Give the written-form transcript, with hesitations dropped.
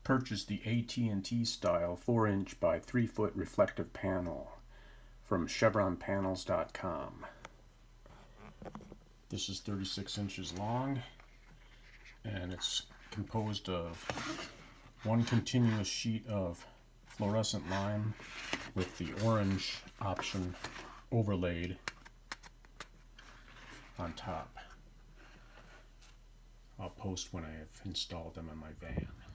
purchased the AT&T style 4-inch by 3-foot reflective panel from chevronpanels.com. This is 36 inches long, and it's composed of one continuous sheet of fluorescent lime with the orange option overlaid on top. I'll post when I have installed them in my van.